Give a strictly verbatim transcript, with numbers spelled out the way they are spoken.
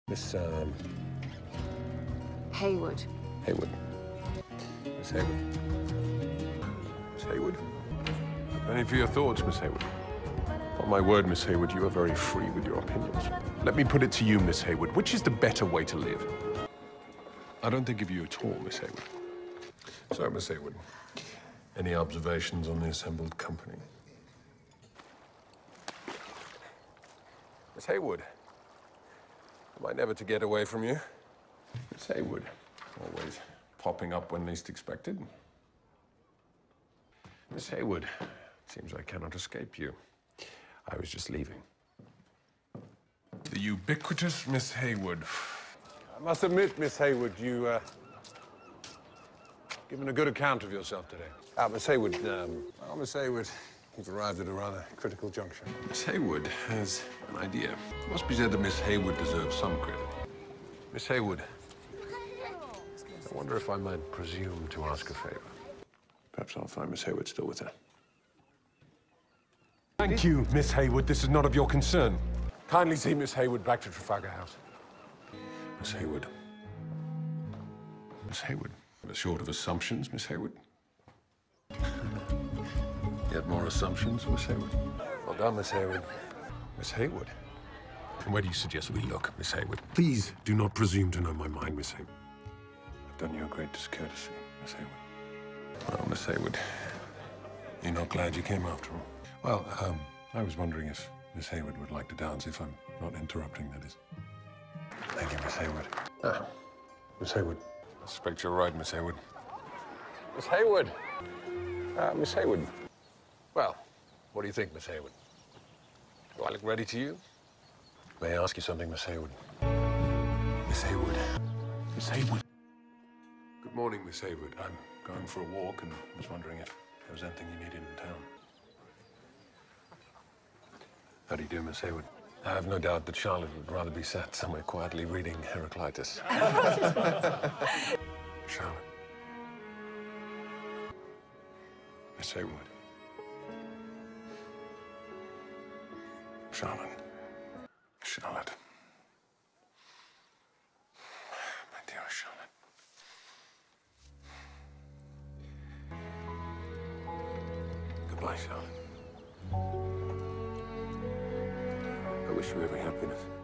Miss, um... Haywood. Haywood. Miss Haywood. Miss Haywood. Many for your thoughts, Miss Haywood. On my word, Miss Haywood, you are very free with your opinions. Let me put it to you, Miss Haywood, which is the better way to live? I don't think of you at all, Miss Haywood. So, Miss Haywood, any observations on the assembled company? Miss Haywood, am I never to get away from you? Miss Haywood, always popping up when least expected. Miss Haywood, it seems I cannot escape you. I was just leaving. The ubiquitous Miss Haywood. I must admit, Miss Haywood, you, uh, given a good account of yourself today. Ah, Miss Haywood, um, well, Miss Haywood, you've arrived at a rather critical juncture. Miss Haywood has an idea. It must be said that Miss Haywood deserves some credit. Miss Haywood, I wonder if I might presume to ask a favor. Perhaps I'll find Miss Haywood still with her. Thank you, Miss Haywood. This is not of your concern. Kindly see Miss Haywood back to Trafalgar House. Miss Haywood. Miss Haywood. Short of assumptions, Miss Haywood. Yet more assumptions, Miss Haywood. Well done, Miss Haywood. Miss Haywood. And where do you suggest we look, Miss Haywood? Please do not presume to know my mind, Miss Haywood. I've done you a great discourtesy, Miss Haywood. Well, Miss Haywood, you're not glad you came after all. Well, um, I was wondering if Miss Haywood would like to dance, if I'm not interrupting, that is. Thank you, Miss Haywood. Ah, Miss Haywood. I suspect you're right, Miss Haywood. Miss Haywood! Uh, Miss Haywood. Well, what do you think, Miss Haywood? Do I look ready to you? May I ask you something, Miss Haywood? Miss Haywood. Miss Haywood. Good morning, Miss Haywood. I'm going for a walk and was wondering if there was anything you needed in town. How do you do, Miss Haywood? I have no doubt that Charlotte would rather be sat somewhere quietly reading Heraclitus. Charlotte. Miss Haywood. Charlotte. Charlotte. My dear Charlotte. Goodbye, Charlotte. I wish you every happiness.